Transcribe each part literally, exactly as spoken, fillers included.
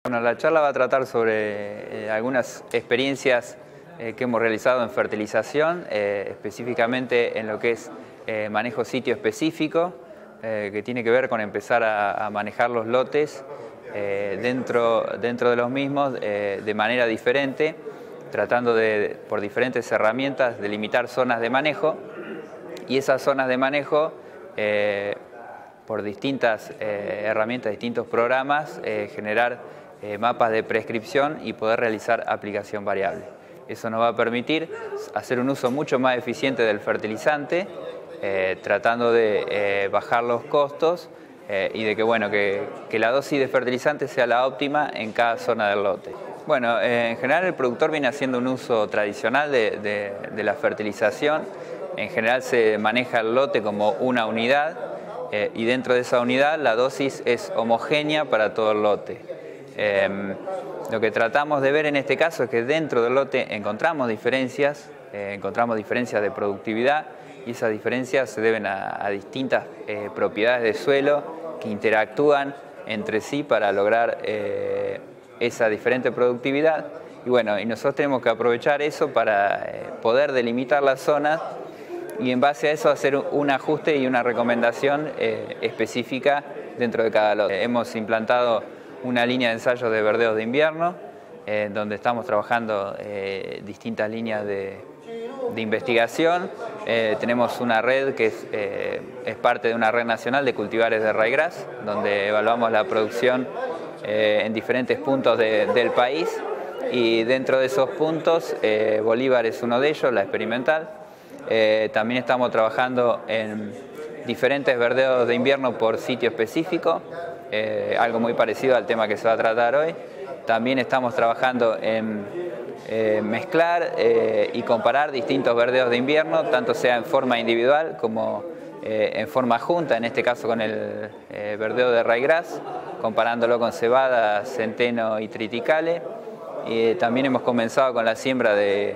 Bueno, la charla va a tratar sobre eh, algunas experiencias eh, que hemos realizado en fertilización, eh, específicamente en lo que es eh, manejo sitio específico, eh, que tiene que ver con empezar a, a manejar los lotes eh, dentro, dentro de los mismos eh, de manera diferente, tratando de, por diferentes herramientas, delimitar zonas de manejo, y esas zonas de manejo eh, por distintas eh, herramientas, distintos programas, eh, generar eh, mapas de prescripción y poder realizar aplicación variable. Eso nos va a permitir hacer un uso mucho más eficiente del fertilizante, eh, tratando de eh, bajar los costos eh, y de que, bueno, que, que la dosis de fertilizante sea la óptima en cada zona del lote. Bueno, eh, en general el productor viene haciendo un uso tradicional de, de, de la fertilización. En general se maneja el lote como una unidad eh, y dentro de esa unidad la dosis es homogénea para todo el lote. Eh, lo que tratamos de ver en este caso es que dentro del lote encontramos diferencias, eh, encontramos diferencias de productividad, y esas diferencias se deben a, a distintas eh, propiedades de suelo que interactúan entre sí para lograr eh, esa diferente productividad. Y bueno, y nosotros tenemos que aprovechar eso para eh, poder delimitar las zonas y en base a eso hacer un ajuste y una recomendación eh, específica dentro de cada lote. Hemos implantado una línea de ensayos de verdeos de invierno, eh, donde estamos trabajando eh, distintas líneas de, de investigación. Eh, tenemos una red que es, eh, es parte de una red nacional de cultivares de ryegrass, donde evaluamos la producción eh, en diferentes puntos de, del país, y dentro de esos puntos eh, Bolívar es uno de ellos, la experimental. Eh, también estamos trabajando en diferentes verdeos de invierno por sitio específico, eh, algo muy parecido al tema que se va a tratar hoy. También estamos trabajando en eh, mezclar eh, y comparar distintos verdeos de invierno, tanto sea en forma individual como eh, en forma junta, en este caso con el eh, verdeo de ryegrass, comparándolo con cebada, centeno y triticale. Y también hemos comenzado con la siembra de,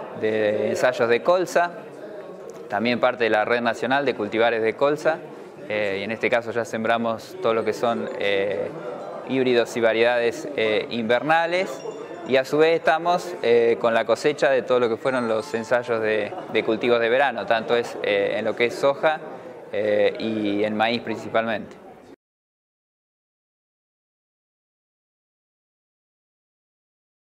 de ensayos de colza, también parte de la red nacional de cultivares de colza, eh, y en este caso ya sembramos todo lo que son eh, híbridos y variedades eh, invernales, y a su vez estamos eh, con la cosecha de todo lo que fueron los ensayos de, de cultivos de verano, tanto es eh, en lo que es soja eh, y en maíz principalmente.